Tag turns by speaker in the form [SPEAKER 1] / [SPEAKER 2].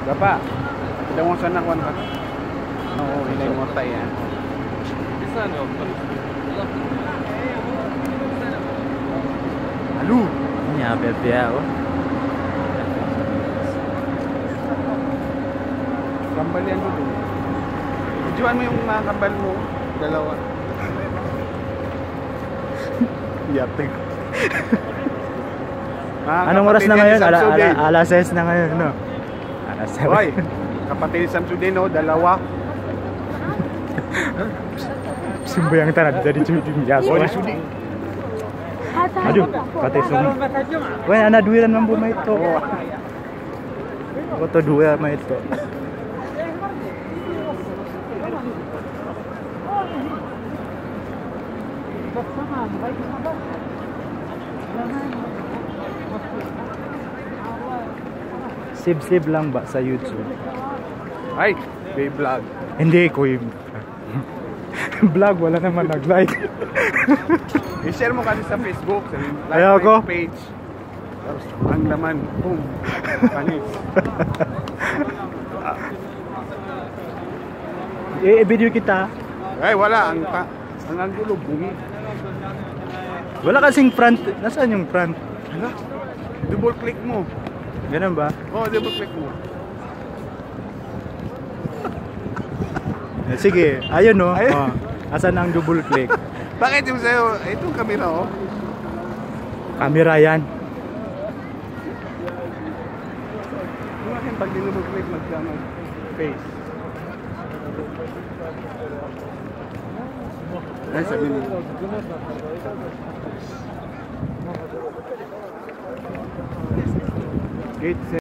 [SPEAKER 1] Gapa. Kita mo sana kuan ka. Oo, ilay mo tayo yan. Halo.
[SPEAKER 2] Nya bebe oh.
[SPEAKER 1] Kambal yan dito. Videoan mo yung mga kambal mo. Dalawa. Yateg.
[SPEAKER 2] Anong oras na ngayon? Alas 6 na ngayon, no? Alas 7.
[SPEAKER 1] Hoy, kapatid ni Samsudin, no? Dalawa.
[SPEAKER 2] Sumbayang tanah jadi cuci biasa.
[SPEAKER 1] Oh, sudi.
[SPEAKER 2] Aduh, patay sum. Weh, anak duiran mampu mah itu. Foto dua mah itu. Sib-sib lang ba sa YouTube?
[SPEAKER 1] Ay, may vlog.
[SPEAKER 2] Hindi ko yung vlog, wala naman nag-like.
[SPEAKER 1] I-share mo kasi sa Facebook, sa
[SPEAKER 2] Ayaw ko.
[SPEAKER 1] page. Tapos, ang laman, boom, panis.
[SPEAKER 2] I-video kita.
[SPEAKER 1] Ay, wala, ang angulo, bungi.
[SPEAKER 2] Wala kasing front. Nasaan yung front?
[SPEAKER 1] Hala, double click mo.
[SPEAKER 2] Ganun ba?
[SPEAKER 1] Oo, double click mo.
[SPEAKER 2] Sige, ayun no.
[SPEAKER 1] Ayun.
[SPEAKER 2] Oh, asan ang double click?
[SPEAKER 1] Bakit yung sa'yo, itong camera, oh.
[SPEAKER 2] Camera yan.
[SPEAKER 1] Yung akin, pag double click, mag-face. Ay, sabi mo. Gate